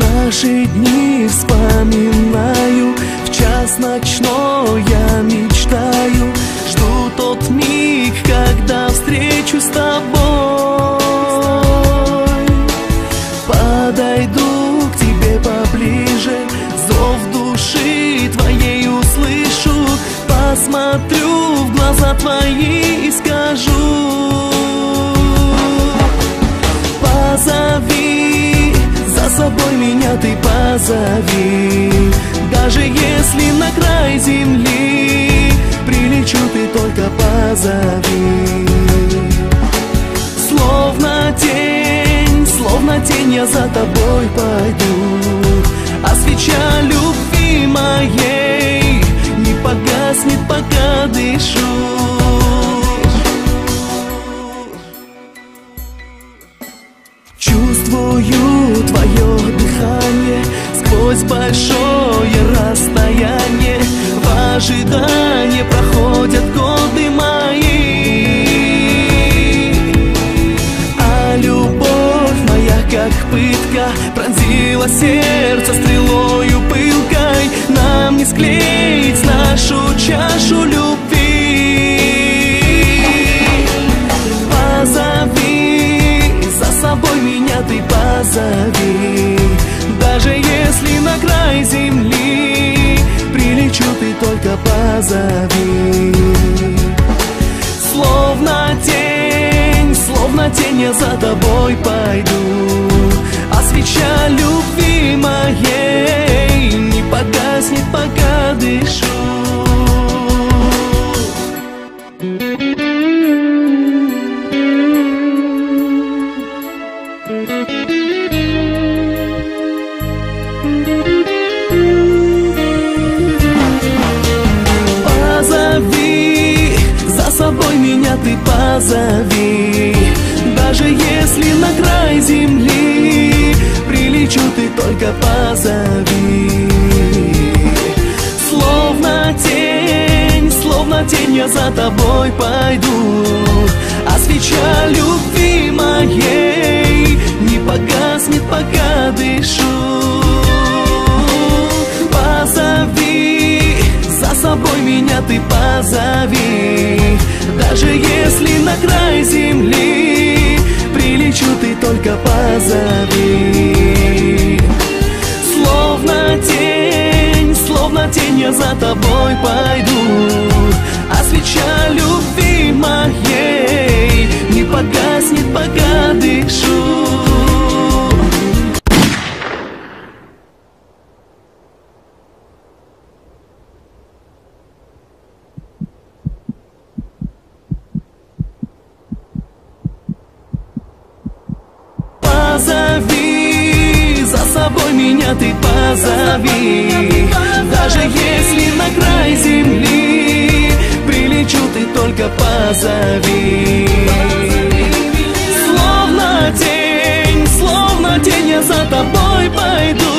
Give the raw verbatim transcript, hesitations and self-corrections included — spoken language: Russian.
Наши дни вспоминаю, в час ночной я мечтаю. Жду тот миг, когда встречусь с тобой. Подойду к тебе поближе, зов души твоей услышу. Посмотрю в глаза твои и скажу: позови, за собой меня ты позови. Даже если на край земли прилечу, ты только позови. Словно тень, словно тень я за тобой пойду, а свеча любви моей не погаснет, пока дышу. Чувствую твое дыхание сквозь большое расстояние. В ожидании проходят годы мои, а любовь моя, как пытка, пронзила сердце стрелою пылкой. Нам не склеить нашу чашу любви. Позови, за собой меня ты позови. Даже если на край земли прилечу, ты только позови. Словно тень, словно тень я за тобой пойду, а свеча любви моей не погаснет, пока дышу. Позови, за собой меня ты позови. Даже если на край земли прилечу, ты только позови. Словно тень, словно тень я за тобой пойду, а свеча любви моей не погаснет, пока дышу. Позови, за собой меня ты позови. Даже если на край земли прилечу, ты только позови. Словно тень, словно тень я за тобой пойду, а свеча любви моей не погаснет, пока дышу. Позови, за собой меня ты позови. Даже если на край земли прилечу, ты только позови. Словно тень, словно тень я за тобой пойду,